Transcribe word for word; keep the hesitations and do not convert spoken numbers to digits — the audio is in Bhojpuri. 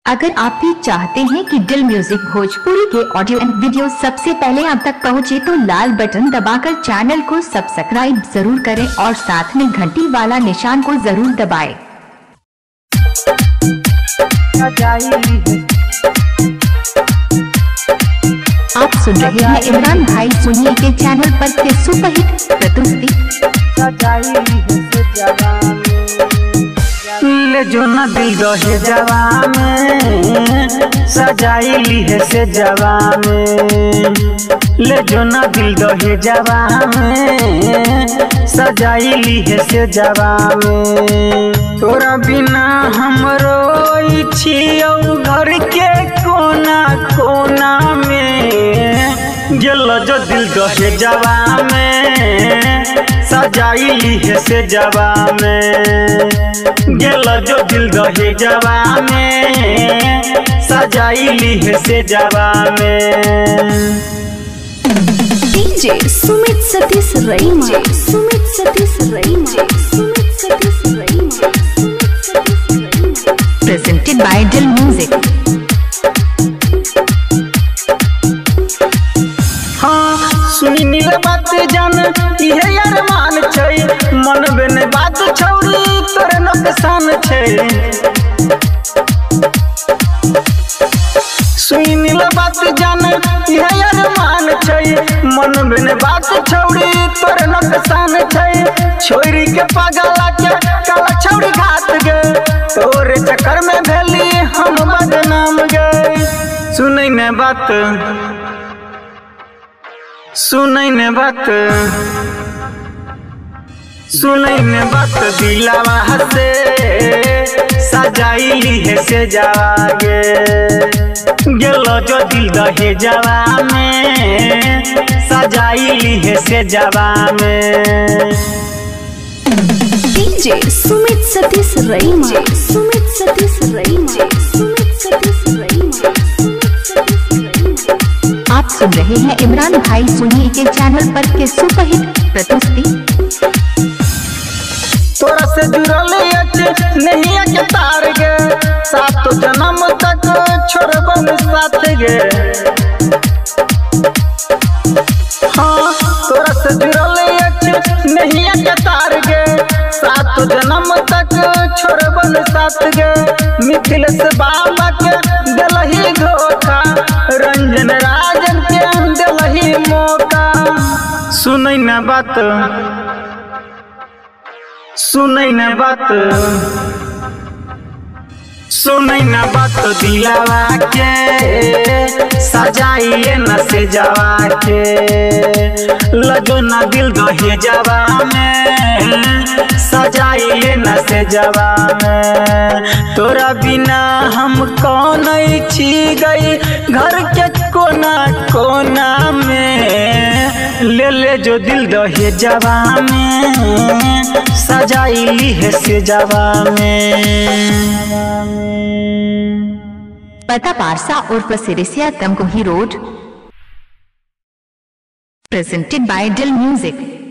अगर आप भी चाहते हैं कि दिल म्यूजिक भोजपुरी के ऑडियो एंड वीडियो सबसे पहले आप तक पहुंचे तो लाल बटन दबाकर चैनल को सब्सक्राइब जरूर करें और साथ में घंटी वाला निशान को जरूर दबाएं। आप सुन रहे हैं इमरान भाई सुनिए के चैनल पर के सुपरहिट प्रस्तुति ले जो न दिल दहे जवा में सजाइली है से जवा में, ले जो न दिल दहे जवा में सजाइली है से जवा में। तोरा बिना हमरो छियो घर के कोना कोना में, गेलो जो दिल दहे जवा में सजाइली है से जवा में, गेलो जो दिल दहे जवा में सजाइली है से जवा में। DJ Sumit Satish Raima, Sumit Satish Raima, Sumit Satish Raima, presented by Dil music. हाँ सुनी नील बात जान इहे यार मान छै, मन बेने बात छौरी तोरे नुकसान छै। सुनी नील बात जान इहे यार मान छै, मन बेने बात छौरी तोरे नुकसान छै। छोरी के पागला के काला छौरी घात गे, तोरे चक्कर में भेली हम बदनाम गे। सुनै ने बात सुनै ने बात सुनै ने बात दिलावा से सजाइली है से जावा गे, गेलो जो दिल दहे जावा में सजाइली है से जावा में। डीजे सुमित सतीश रईमा, सुमित सतीश रईमा, सुमित सतीश रईमा, आप सुन रहे हैं इमरान भाई सुनिए के चैनल पर के सुपरहिट प्रस्तुति। तोरा से जुड़ल नहीं के तार गे, सात जन्म तक छोड़बन साथ गे। हाँ तोरा से जुड़ल नहीं के तार गे, सात जन्म तक छोड़बन साथ गे। मिथिलेश बाबा के दिलही धोखा, रंजन राजन के दिलही मौका। सुनै न बात सुनै न बात सुनै न बात दिलावा के सजाइए न से जावा के, लगो न दिल दहे जावा में सजाइए न से जावा में। तोरा बिना हम कौन छी गई घर के कोना कोना में, ले ले जो दिल दहे जावा में सजाइली है से जावा में। पता पारसा उर्फ Sirisiya Tamkohi road, presented by Dil music.